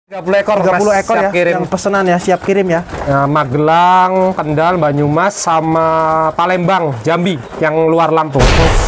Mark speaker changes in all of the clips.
Speaker 1: 30 ekor,
Speaker 2: 30 ekor ya,
Speaker 1: kirim.
Speaker 2: yang pesanan ya, siap kirim ya.
Speaker 1: Magelang, Kendal, Banyumas, sama Palembang, Jambi, yang luar Lampung.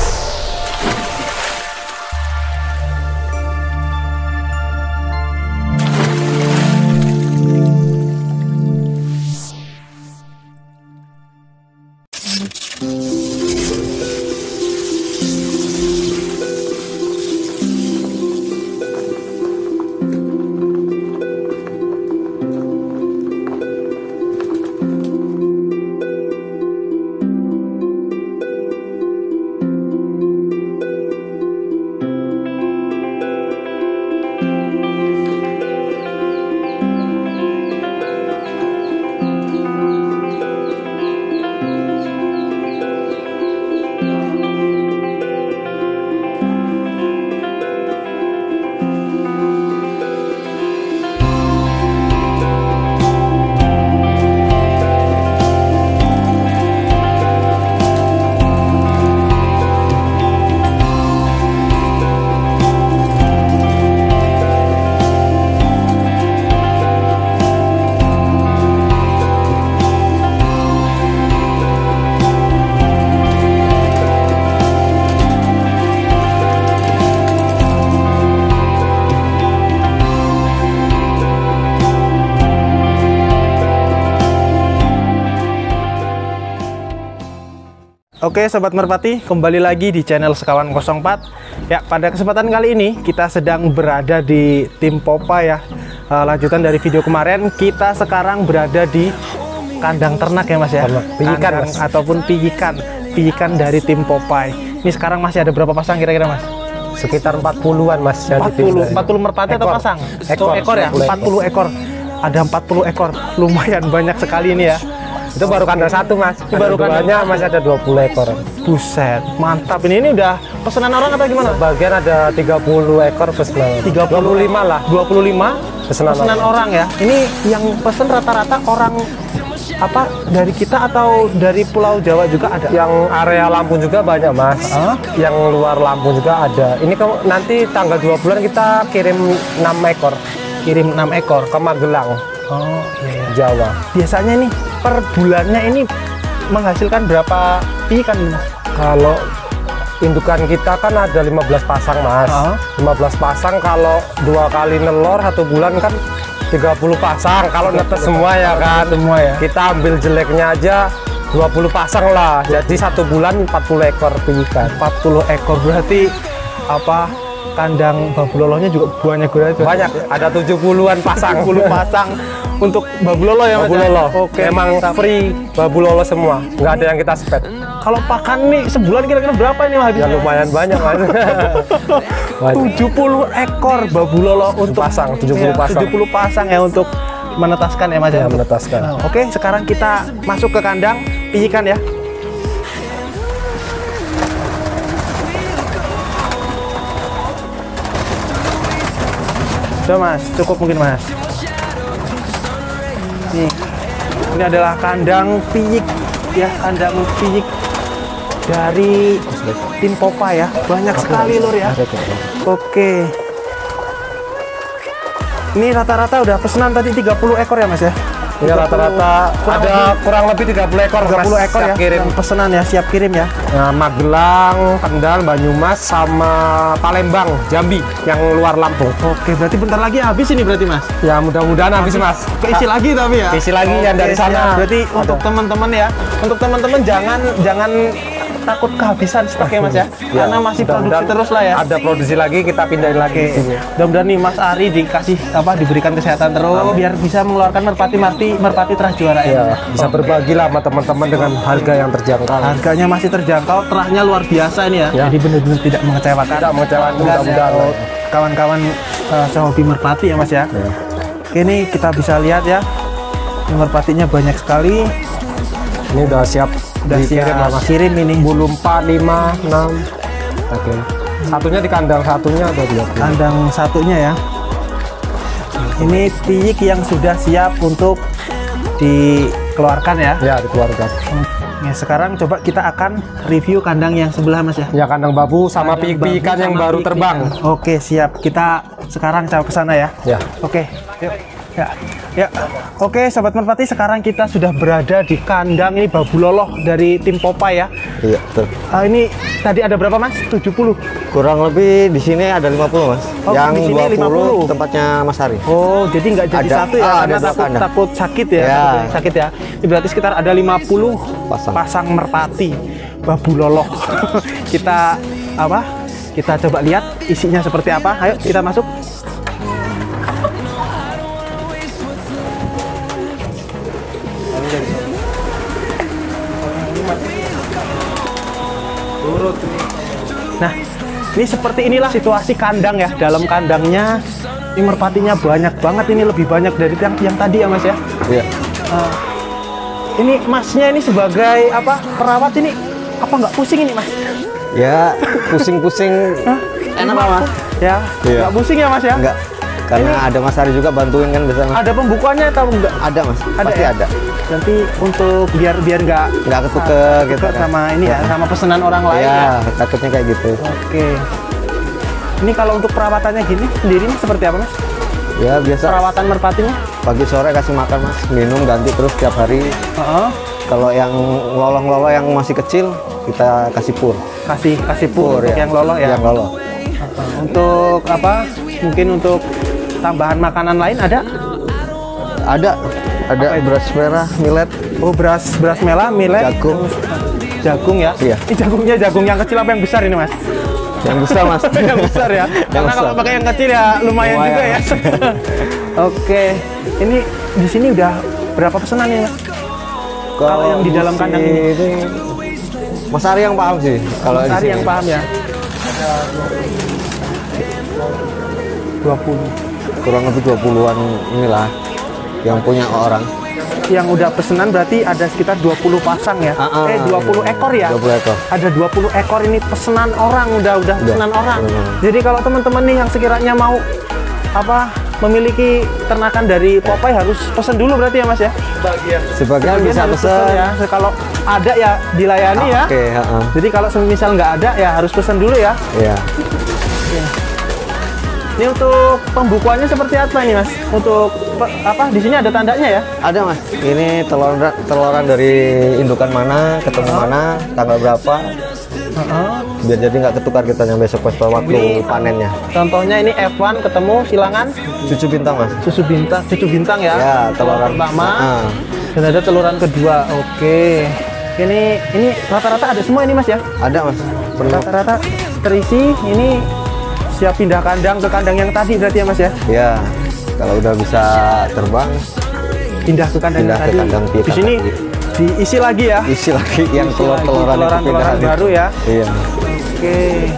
Speaker 2: Oke Sobat Merpati, kembali lagi di channel Sekawan 04. Ya, pada kesempatan kali ini kita sedang berada di Tim Popeye ya. Lanjutan dari video kemarin, kita sekarang berada di kandang ternak ya Mas ya.
Speaker 1: Pijikan
Speaker 2: Mas, ataupun pijikan dari Tim Popeye. Ini sekarang masih ada berapa pasang kira-kira Mas?
Speaker 1: Sekitar 40-an Mas.
Speaker 2: 40 merpati atau pasang? Ekor ya, 40 ekor. Ada 40 ekor, lumayan banyak sekali ini ya.
Speaker 1: Itu baru kandang satu Mas.
Speaker 2: Itu baru kandangnya
Speaker 1: masih ada 20 ekor.
Speaker 2: Buset, mantap. Ini udah pesanan orang atau gimana?
Speaker 1: Bagian ada 30 ekor pesanan.
Speaker 2: 25
Speaker 1: lah.
Speaker 2: 25 pesanan orang ya. Ini yang pesen rata-rata orang apa dari kita atau dari Pulau Jawa juga ada?
Speaker 1: Yang area Lampung juga banyak Mas. Yang luar Lampung juga ada. Ini nanti tanggal 2 bulan kita kirim 6 ekor.
Speaker 2: Kirim 6 ekor
Speaker 1: ke Magelang.
Speaker 2: Oh iya, iya.
Speaker 1: Jawa.
Speaker 2: Biasanya nih per bulannya ini menghasilkan berapa pijikan Mas?
Speaker 1: Kalau indukan kita kan ada 15 pasang Mas. 15 pasang kalau 2 kali nelor 1 bulan kan 30 pasang. Kalau netes semua ya kan.
Speaker 2: Semua ya.
Speaker 1: Kita ambil jeleknya aja 20 pasang lah. Jadi 1 bulan 40 ekor pijikan.
Speaker 2: 40 ekor berarti apa? Kandang babu lolonya juga banyak.
Speaker 1: Ada 70-an pasang.
Speaker 2: 70 pasang untuk babu lolo ya Mas?
Speaker 1: Babu lolo.
Speaker 2: Oke.
Speaker 1: Emang free babu lolo semua. Nggak ada yang kita spend.
Speaker 2: Kalau pakan nih sebulan kira-kira berapa ini Mas?
Speaker 1: Ya lumayan banyak Mas.
Speaker 2: 70 ekor babu lolo untuk
Speaker 1: pasang, 70 pasang.
Speaker 2: 70 pasang ya untuk menetaskan ya Mas ya.
Speaker 1: Menetaskan.
Speaker 2: Oke, sekarang kita masuk ke kandang pijikan ya. Coba Mas, cukup mungkin Mas. Nih, ini adalah kandang piyik ya, kandang piyik dari Tim Popeye ya. Banyak sekali lur ya. Oke. Ini rata-rata udah pesanan tadi 30 ekor ya Mas ya.
Speaker 1: Ya rata-rata ada kurang lebih 30 ekor
Speaker 2: 30 ekor ya
Speaker 1: kirim.
Speaker 2: yang pesanan ya, siap kirim ya.
Speaker 1: Magelang, Kendal, Banyumas, sama Palembang, Jambi, yang luar Lampung.
Speaker 2: Oke, berarti bentar lagi habis ini berarti Mas.
Speaker 1: Ya mudah-mudahan habis Mas.
Speaker 2: Keisi lagi tapi ya.
Speaker 1: Keisi lagi yang dari sana.
Speaker 2: Berarti untuk teman-teman ya, untuk teman-teman jangan takut kehabisan stok ya Mas ya. Karena masih produksi terus lah ya.
Speaker 1: Ada produksi lagi, kita pindahin lagi.
Speaker 2: Mudah-mudahan nih Mas Ari diberikan kesehatan terus biar bisa mengeluarkan merpati terah juara ya.
Speaker 1: Bisa berbagi lah sama teman-teman dengan harga yang terjangkau.
Speaker 2: Harganya masih terjangkau, terahnya luar biasa ini ya. Jadi benar-benar tidak mengecewakan.
Speaker 1: Tidak mengecewakan, mudah-mudahan
Speaker 2: kawan-kawan sehobi merpati ya Mas ya. Oke, ini kita bisa lihat ya. Merpatinya banyak sekali.
Speaker 1: Ini udah siap.
Speaker 2: Udah kirim ini
Speaker 1: bulu 4, 5, 6. Oke. Satunya di kandang satunya ada 20.
Speaker 2: Kandang satunya ya. Ini piyik yang sudah siap untuk dikeluarkan ya.
Speaker 1: Ya, dikeluarkan.
Speaker 2: Ya, sekarang coba kita akan review kandang yang sebelah Mas ya.
Speaker 1: Ya, kandang babu sama piyik-piyikan yang baru terbang.
Speaker 2: Oke, siap. Kita sekarang coba ke sana ya.
Speaker 1: Ya.
Speaker 2: Oke, yuk. Ya. Oke, Sobat Merpati, sekarang kita sudah berada di kandang ini babu loloh dari tim Popeye ya.
Speaker 3: Iya, betul.
Speaker 2: Ini tadi ada berapa, Mas? 70.
Speaker 3: Kurang lebih di sini ada 50, Mas.
Speaker 2: Oh,
Speaker 3: yang
Speaker 2: di sini
Speaker 3: 20 tempatnya Mas Ari.
Speaker 2: Oh, jadi nggak jadi
Speaker 3: Ada.
Speaker 2: satu ya, karena
Speaker 3: ada
Speaker 2: takut sakit ya.
Speaker 3: Ya.
Speaker 2: Takut sakit ya. Ini berarti sekitar ada 50 pasang merpati babu loloh. Kita coba lihat isinya seperti apa. Ayo kita masuk. Nah, ini seperti inilah situasi kandang ya. Dalam kandangnya ini merpatinya banyak banget, ini lebih banyak dari yang tadi ya, Mas ya.
Speaker 3: Iya.
Speaker 2: Ini Masnya ini sebagai perawat ini nggak pusing ini, Mas?
Speaker 3: Ya, pusing-pusing enak lah, Mas.
Speaker 2: Ya,
Speaker 3: Iya.
Speaker 2: nggak pusing ya, Mas ya?
Speaker 3: Enggak. Karena ada Mas Ari juga bantuin kan biasa, Mas.
Speaker 2: Ada pembukuannya atau enggak?
Speaker 3: Ada, Mas. Pasti
Speaker 2: ya?
Speaker 3: ada.
Speaker 2: Nanti untuk biar nggak
Speaker 3: ketukar gitu kan.
Speaker 2: sama ini ya, sama pesanan orang lain ya.
Speaker 3: Ya, takutnya kayak gitu.
Speaker 2: Oke. Ini kalau untuk perawatannya gini sendiri nih seperti apa, Mas?
Speaker 3: Ya, biasa
Speaker 2: Perawatan merpatinya?
Speaker 3: pagi sore kasih makan, Mas. Minum ganti terus tiap hari. Kalau yang loloh-loloh yang masih kecil kita kasih pur.
Speaker 2: Kasih pur untuk
Speaker 3: ya.
Speaker 2: yang loloh ya.
Speaker 3: Yang loloh.
Speaker 2: Untuk mungkin untuk tambahan makanan lain ada?
Speaker 3: Ada beras merah, millet.
Speaker 2: Oh, beras merah, millet, jagung ya.
Speaker 3: Iya.
Speaker 2: Ini jagungnya jagung yang kecil apa yang besar ini, Mas?
Speaker 3: Yang besar, Mas.
Speaker 2: Yang besar ya. Karena
Speaker 3: besar.
Speaker 2: kalau pakai yang kecil ya lumayan juga ya. Oke. Ini di sini udah berapa pesanan nih, Mas? Kalau yang di dalam kandang ini.
Speaker 3: Mas Ari yang paham sih. Kalau
Speaker 2: Mas Ari yang paham ya. 20.
Speaker 3: Kurang lebih 20-an inilah yang punya orang.
Speaker 2: Yang udah pesanan berarti ada sekitar 20 pasang ya. 20 ekor ya.
Speaker 3: 20 ekor.
Speaker 2: Ada 20 ekor ini pesanan orang, udah pesanan orang. Jadi kalau teman-teman nih yang sekiranya mau memiliki ternakan dari Popeye harus pesan dulu berarti ya, Mas ya.
Speaker 3: Sebagian bisa
Speaker 2: harus
Speaker 3: pesan
Speaker 2: ya. Kalau ada ya dilayani ya.
Speaker 3: Oke,
Speaker 2: Jadi kalau misal nggak ada ya harus pesan dulu ya.
Speaker 3: Iya.
Speaker 2: Ini untuk pembukuannya seperti apa nih, Mas? Untuk di sini ada tandanya ya?
Speaker 3: Ada, Mas. Ini teloran dari indukan mana, ketemu mana, tanggal berapa. Biar jadi nggak ketukar kita yang besok pas waktu panennya.
Speaker 2: Contohnya ini F1 ketemu silangan
Speaker 3: Cucu bintang, Mas.
Speaker 2: cucu bintang ya.
Speaker 3: Ya, teloran
Speaker 2: pertama. Dan ada teluran kedua. Oke. Ini rata-rata ada semua ini, Mas ya?
Speaker 3: Ada, Mas.
Speaker 2: Rata-rata terisi. Ini siap pindah kandang ke kandang yang tadi berarti ya, Mas ya?
Speaker 3: Ya. Kalau udah bisa terbang,
Speaker 2: pindah ke kandang yang tadi. Di sini diisi lagi ya?
Speaker 3: Isi lagi yang teloran
Speaker 2: baru ya?
Speaker 3: Iya.
Speaker 2: Oke.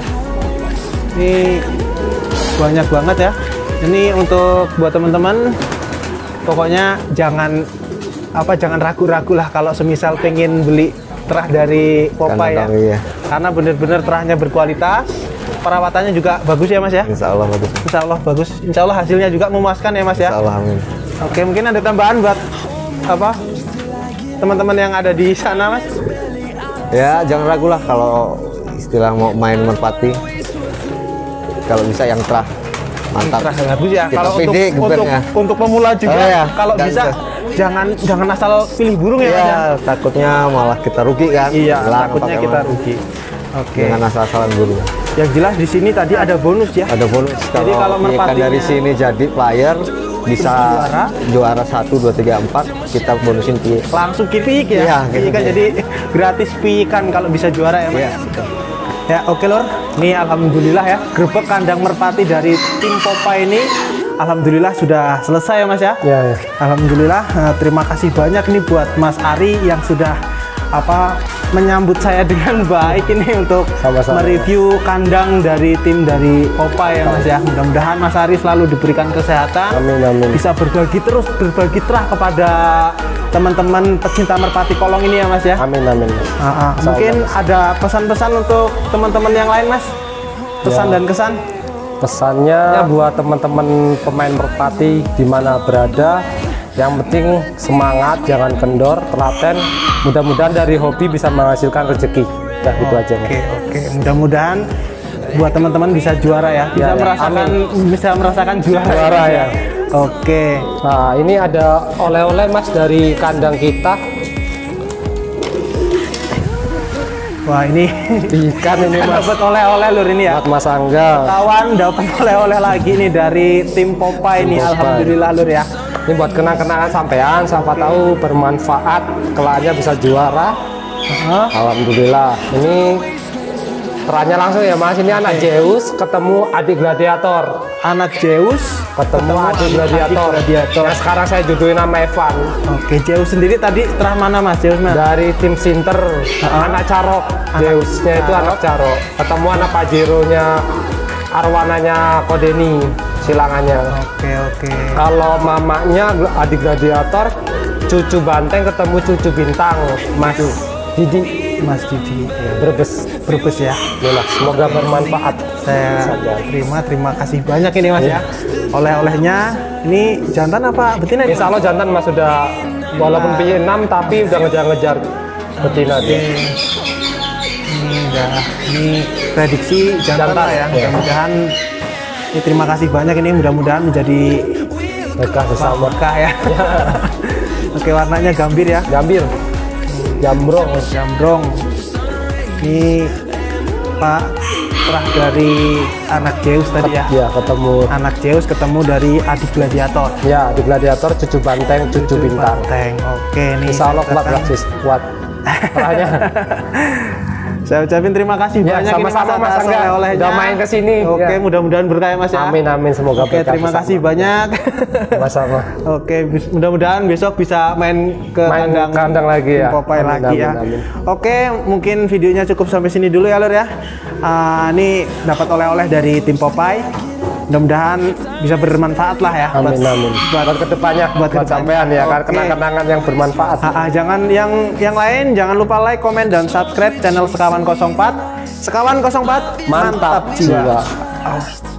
Speaker 2: Ini banyak banget ya. Ini untuk buat teman-teman, pokoknya jangan ragu-ragu lah kalau semisal pengen beli terah dari Popeye ya.
Speaker 3: Iya.
Speaker 2: Karena benar-benar terahnya berkualitas, perawatannya juga bagus ya, Mas ya.
Speaker 3: Insya Allah bagus.
Speaker 2: Insya Allah bagus. Insya Allah hasilnya juga memuaskan ya, Mas ya.
Speaker 3: Insya Allah, amin.
Speaker 2: Oke, mungkin ada tambahan buat teman-teman yang ada di sana, Mas?
Speaker 3: Ya, jangan ragu lah kalau istilah mau main merpati. Kalau bisa yang terah, mantap.
Speaker 2: Terah bagus ya.
Speaker 3: Kita
Speaker 2: Kalau
Speaker 3: pede,
Speaker 2: untuk pemula juga, kalau bisa jangan asal pilih burung ya, Mas ya.
Speaker 3: Takutnya malah kita rugi kan.
Speaker 2: Iya, takutnya kita rugi. Oke.
Speaker 3: Jangan asal-asalan burung.
Speaker 2: Yang jelas di sini tadi ada bonus ya.
Speaker 3: Ada bonus.
Speaker 2: Jadi kalau
Speaker 3: ikan
Speaker 2: merpatinya
Speaker 3: dari sini jadi player bisa juara 1, 2, 3, 4 kita bonusin piye.
Speaker 2: Langsung kipik ya.
Speaker 3: Iya, gitu.
Speaker 2: Kan jadi gratis pikan kalau bisa juara ya, Mas.
Speaker 3: Iya.
Speaker 2: Ya, oke Lor. Ini alhamdulillah ya, grebek kandang merpati dari tim Popeye ini alhamdulillah sudah selesai ya, Mas ya.
Speaker 1: Ya.
Speaker 2: Alhamdulillah. Terima kasih banyak nih buat Mas Ari yang sudah menyambut saya dengan baik ini untuk
Speaker 1: Sama-sama.
Speaker 2: mereview kandang dari tim dari Popeye ya, Mas ya. Mudah-mudahan Mas Ari selalu diberikan kesehatan.
Speaker 1: Amin.
Speaker 2: Bisa berbagi terah kepada teman-teman pecinta merpati kolong ini ya, Mas ya.
Speaker 1: Amin.
Speaker 2: Mungkin ada pesan-pesan untuk teman-teman yang lain, Mas? Pesan dan kesan?
Speaker 1: Pesannya buat teman-teman pemain merpati di mana berada, yang penting semangat, jangan kendor, telaten. Mudah-mudahan dari hobi bisa menghasilkan rezeki. Nah, itu aja.
Speaker 2: Oke. Mudah-mudahan buat teman-teman bisa juara ya, bisa
Speaker 1: Ya,
Speaker 2: merasakan bisa merasakan juara
Speaker 1: ya.
Speaker 2: Oke.
Speaker 1: Nah, ini ada oleh-oleh Mas dari kandang kita.
Speaker 2: Wah, ini
Speaker 1: Ikan ini Mas.
Speaker 2: dapat oleh-oleh lur ini ya.
Speaker 1: Buat Mas Angga.
Speaker 2: Kawan dapat oleh-oleh lagi nih dari tim Popeye nih.
Speaker 1: Popeye.
Speaker 2: Alhamdulillah lur ya.
Speaker 1: Ini buat kenang-kenangan sampean, siapa tahu bermanfaat, kelanya bisa juara. Alhamdulillah. Ini perannya langsung ya Mas. Ini anak Zeus ketemu adik gladiator.
Speaker 2: Anak Zeus
Speaker 1: Ketemu adik gladiator. Yang sekarang saya jodohin nama Evan.
Speaker 2: Oke, Zeus sendiri tadi terah mana Mas? Zeus Mas?
Speaker 1: Dari tim Sinter, anak Carok. Zeusnya itu anak Carok. Ketemu anak Pajero-nya, Arwananya Kodeni, silangannya.
Speaker 2: Oke.
Speaker 1: Kalau mamanya adik gladiator, cucu Banteng ketemu cucu Bintang, Mas Didi.
Speaker 2: Mas Didi.
Speaker 1: Brebes ya. Yalah, semoga bermanfaat.
Speaker 2: Saya terima kasih banyak ini Mas ya. Oleh-olehnya ini jantan apa betina?
Speaker 1: Insya Allah jantan Mas sudah walaupun P6 tapi udah ngejar-ngejar betina dia.
Speaker 2: Ini prediksi jantan lah ya. Mudah-mudahan ini terima kasih banyak ini, mudah-mudahan menjadi
Speaker 1: Berkah bersama.
Speaker 2: berkah ya. Oke, warnanya gambir ya.
Speaker 1: Gambir. Jambrong.
Speaker 2: Ini Pak terah dari anak Zeus tadi ya.
Speaker 1: Ya, ketemu.
Speaker 2: Anak Zeus ketemu dari adik gladiator.
Speaker 1: Ya, adik gladiator, cucu Banteng, cucu Bintang.
Speaker 2: Oke, nih.
Speaker 1: Insya Allah kuat. Perannya.
Speaker 2: Saya ucapin terima kasih
Speaker 1: Ya,
Speaker 2: banyak
Speaker 1: sama-sama Mas Angga.
Speaker 2: oleh-olehnya.
Speaker 1: Udah main ke sini.
Speaker 2: Oke,
Speaker 1: Ya.
Speaker 2: mudah-mudahan berkah ya Mas ya.
Speaker 1: Amin, semoga
Speaker 2: Oke,
Speaker 1: berkah
Speaker 2: terima
Speaker 1: bersama.
Speaker 2: kasih banyak.
Speaker 1: Sama-sama.
Speaker 2: Oke, mudah-mudahan besok bisa main ke
Speaker 1: kandang lagi ya.
Speaker 2: Popeye lagi ya.
Speaker 1: Amin.
Speaker 2: Oke, mungkin videonya cukup sampai sini dulu ya Lur ya. Ini dapat oleh-oleh dari tim Popeye. Mudah-mudahan bisa bermanfaat lah ya.
Speaker 1: Amin. Buat kedepannya, buat sampean ya,
Speaker 2: Oke.
Speaker 1: kenang-kenangan yang bermanfaat.
Speaker 2: Jangan yang lain jangan lupa like, komen dan subscribe channel Sekawan 04. Sekawan 04
Speaker 1: Mantap jiwa.